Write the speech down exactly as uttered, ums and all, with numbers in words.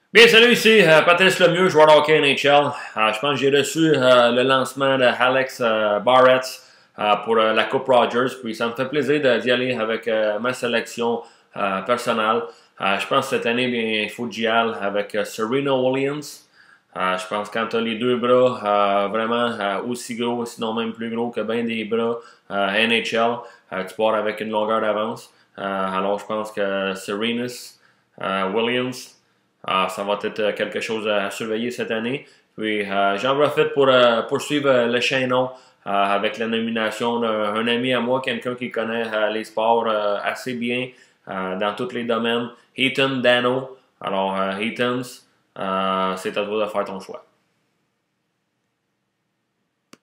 Bien, salut, ici euh, Patrice Lemieux, joueur de hockey N H L. Euh, je pense que j'ai reçu euh, le lancement de Alex euh, Barrett euh, pour euh, la Coupe Rogers. Puis ça me fait plaisir d'y aller avec euh, ma sélection euh, personnelle. Euh, je pense que cette année, bien, il faut que j'y aille avec euh, Serena Williams. Euh, je pense que quand tu as les deux bras euh, vraiment euh, aussi gros, sinon même plus gros que bien des bras euh, N H L, euh, tu pars avec une longueur d'avance. Euh, alors je pense que Serena euh, Williams, ah, ça va être quelque chose à surveiller cette année. Puis euh, j'en profite pour euh, poursuivre euh, le chaînon euh, avec la nomination d'un ami à moi, quelqu'un qui connaît euh, les sports euh, assez bien euh, dans tous les domaines, Heaton Dano. Alors, euh, Heatons, euh, c'est à toi de faire ton choix.